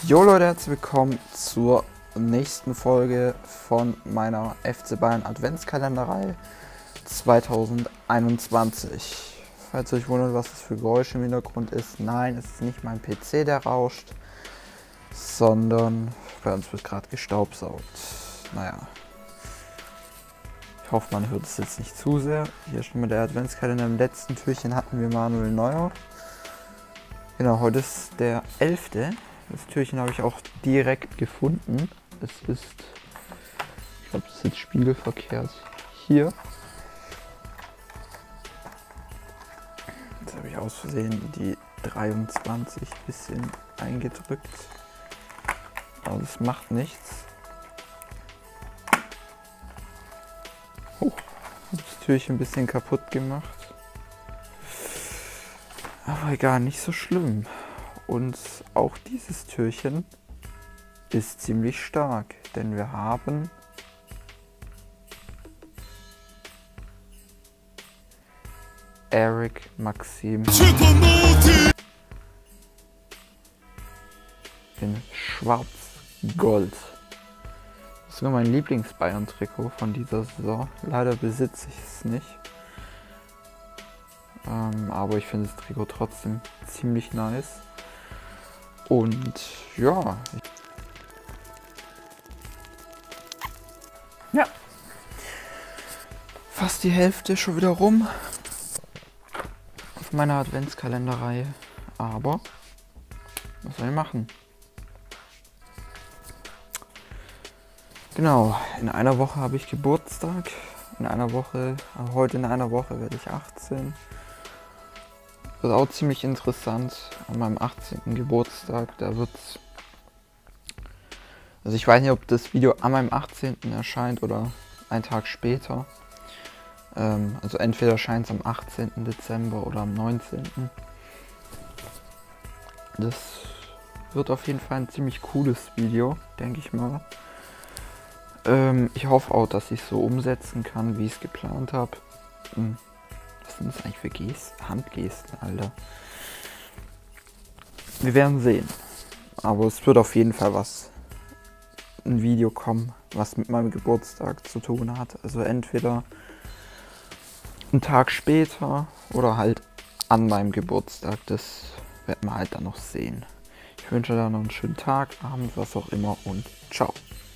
Jo Leute, herzlich willkommen zur nächsten Folge von meiner FC Bayern Adventskalenderreihe 2021. Falls ihr euch wundert, was das für Geräusche im Hintergrund ist, nein, es ist nicht mein PC, der rauscht, sondern bei uns wird gerade gestaubsaugt. Naja, ich hoffe, man hört es jetzt nicht zu sehr. Hier schon mal der Adventskalender. Im letzten Türchen hatten wir Manuel Neuer. Genau, heute ist der 11. Das Türchen habe ich auch direkt gefunden. Es ist, ich glaube, es ist jetzt spiegelverkehrt hier. Jetzt habe ich aus Versehen die 23 ein bisschen eingedrückt. Aber das macht nichts. Oh, habe das Türchen ein bisschen kaputt gemacht. Aber egal, nicht so schlimm. Und auch dieses Türchen ist ziemlich stark, denn wir haben Eric Maxim in Schwarz-Gold. Das ist nur mein Lieblings-Bayern-Trikot von dieser Saison. Leider besitze ich es nicht. Aber ich finde das Trikot trotzdem ziemlich nice. Und ja. Ja. Fast die Hälfte schon wieder rum auf meiner Adventskalenderreihe. Aber was soll ich machen? Genau, in einer Woche habe ich Geburtstag. Heute in einer Woche werde ich 18. Das ist auch ziemlich interessant. An meinem 18. Geburtstag, da wird's. Also ich weiß nicht, ob das Video an meinem 18. erscheint oder einen Tag später. Also entweder erscheint es am 18. Dezember oder am 19. Das wird auf jeden Fall ein ziemlich cooles Video, denke ich mal. Ich hoffe auch, dass ich es so umsetzen kann, wie ich es geplant habe. Was sind das eigentlich für Handgesten, Alter? Wir werden sehen. Aber es wird auf jeden Fall ein Video kommen, was mit meinem Geburtstag zu tun hat. Also entweder einen Tag später oder halt an meinem Geburtstag. Das wird man halt dann noch sehen. Ich wünsche dann noch einen schönen Tag, Abend, was auch immer und ciao.